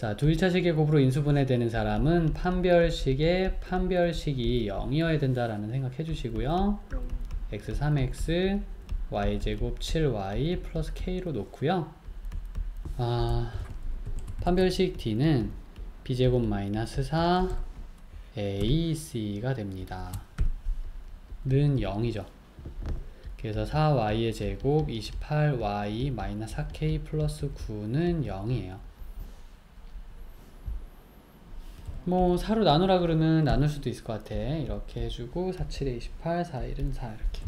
자, 두 1차식의 곱으로 인수분해되는 사람은 판별식의 판별식이 0이어야 된다라는 생각해 주시고요. x 3x y제곱 7y 플러스 k로 놓고요. 판별식 d는 b제곱 마이너스 4 ac가 됩니다. 는 0이죠. 그래서 4y의 제곱 28y 마이너스 4k 플러스 9는 0이에요. 뭐 4로 나누라 그러면 나눌 수도 있을 것 같아. 이렇게 해주고 4, 7에 28, 4, 1은 4 이렇게.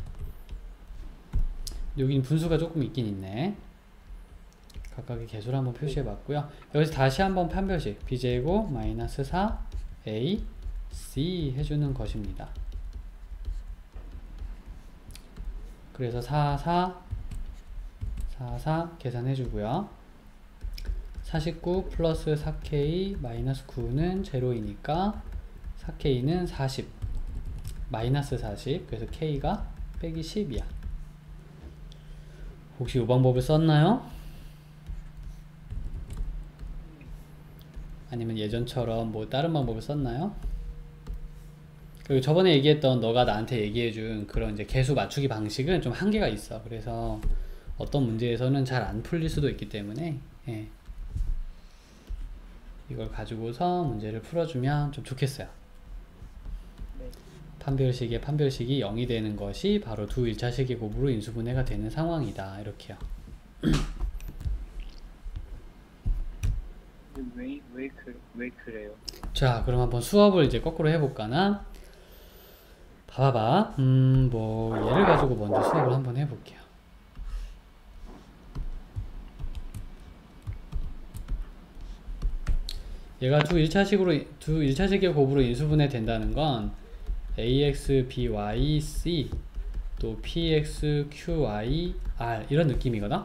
여긴 분수가 조금 있긴 있네. 각각의 개수를 한번 표시해 봤고요. 여기서 다시 한번 판별식 b제곱 마이너스 4 a c 해주는 것입니다. 그래서 4, 4, 4, 4 계산해 주고요. 49 플러스 4k 마이너스 9는 제로이니까 4k는 40 마이너스 40 그래서 k가 빼기 10이야. 혹시 이 방법을 썼나요? 아니면 예전처럼 뭐 다른 방법을 썼나요? 그리고 저번에 얘기했던 너가 나한테 얘기해준 그런 이제 개수 맞추기 방식은 좀 한계가 있어. 그래서 어떤 문제에서는 잘 안 풀릴 수도 있기 때문에 이걸 가지고서 문제를 풀어주면 좀 좋겠어요. 판별식의 판별식이 0이 되는 것이 바로 두 1차식의 곱으로 인수분해가 되는 상황이다. 이렇게요. 왜 그래요? 자, 그럼 한번 수업을 이제 거꾸로 해볼까나? 봐봐. 뭐 얘를 가지고 먼저 수업을 한번 해볼게요. 얘가 두 1차식의 곱으로 인수분해 된다는 건 ax, by, c 또 px, qy, r 이런 느낌이거든?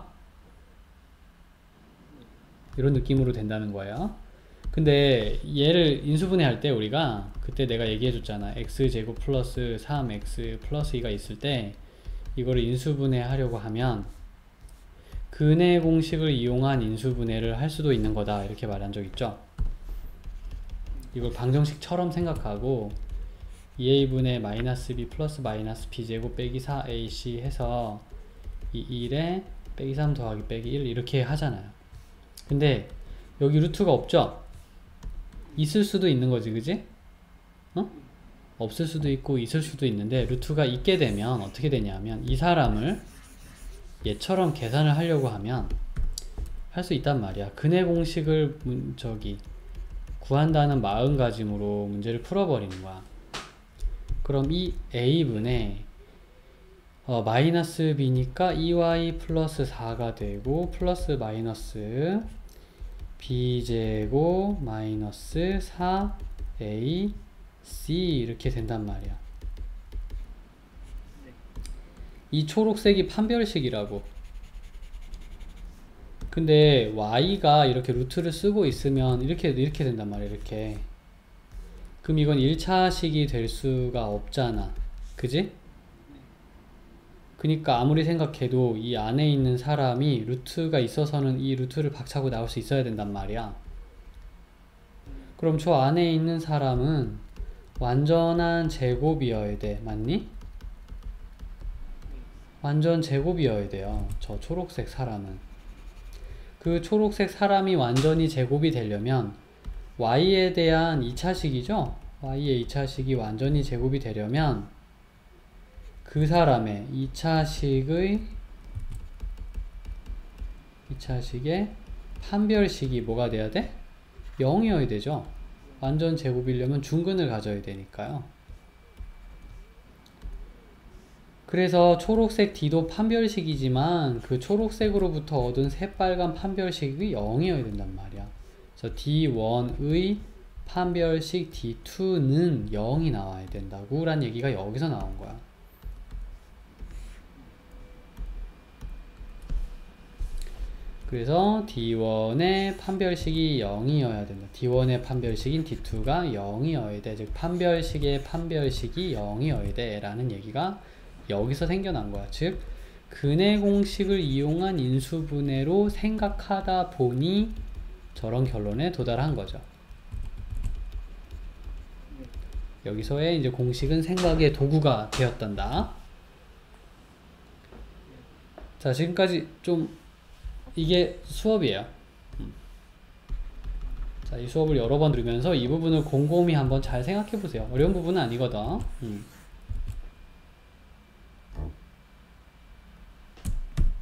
이런 느낌으로 된다는 거예요. 근데 얘를 인수분해 할 때 우리가 그때 내가 얘기해 줬잖아. x제곱 플러스 3x 플러스 2가 있을 때 이거를 인수분해 하려고 하면 근의 공식을 이용한 인수분해를 할 수도 있는 거다. 이렇게 말한 적 있죠. 이걸 방정식처럼 생각하고 2a분의 마이너스 b 플러스 마이너스 b제곱 빼기 4ac 해서 이 1에 빼기 3 더하기 빼기 1 이렇게 하잖아요. 근데 여기 루트가 없죠? 있을 수도 있는 거지, 그지? 없을 수도 있고 있을 수도 있는데 루트가 있게 되면 어떻게 되냐면 이 사람을 얘처럼 계산을 하려고 하면 할 수 있단 말이야. 근의 공식을 구한다는 마음가짐으로 문제를 풀어버리는 거야. 그럼 이 a분의 마이너스 b니까 2y 플러스 4가 되고 플러스 마이너스 b제곱 마이너스 4ac 이렇게 된단 말이야. 이 초록색이 판별식이라고. 근데 y가 이렇게 루트를 쓰고 있으면 이렇게 된단 말이야. 이렇게. 그럼 이건 1차식이 될 수가 없잖아. 그지? 그니까 아무리 생각해도 이 안에 있는 사람이 루트가 있어서는 이 루트를 박차고 나올 수 있어야 된단 말이야. 그럼 저 안에 있는 사람은 완전한 제곱이어야 돼. 맞니? 완전 제곱이어야 돼요. 저 초록색 사람은. 그 초록색 사람이 완전히 제곱이 되려면 y에 대한 2차식이죠? y의 2차식이 완전히 제곱이 되려면 그 사람의 2차식의 판별식이 뭐가 돼야 돼? 0이어야 되죠? 완전 제곱이려면 중근을 가져야 되니까요. 그래서 초록색 D도 판별식이지만 그 초록색으로부터 얻은 새빨간 판별식이 0이어야 된단 말이야. 그래서 D1의 판별식 D2는 0이 나와야 된다고 란 얘기가 여기서 나온 거야. 그래서 D1의 판별식이 0이어야 된다. D1의 판별식인 D2가 0이어야 돼. 즉 판별식의 판별식이 0이어야 돼 라는 얘기가 여기서 생겨난 거야. 즉 근의 공식을 이용한 인수분해로 생각하다 보니 저런 결론에 도달한 거죠. 여기서의 이제 공식은 생각의 도구가 되었단다. 자, 지금까지 좀 이게 수업이에요. 자, 이 수업을 여러 번 들으면서 이 부분을 곰곰이 한번 잘 생각해 보세요. 어려운 부분은 아니거든.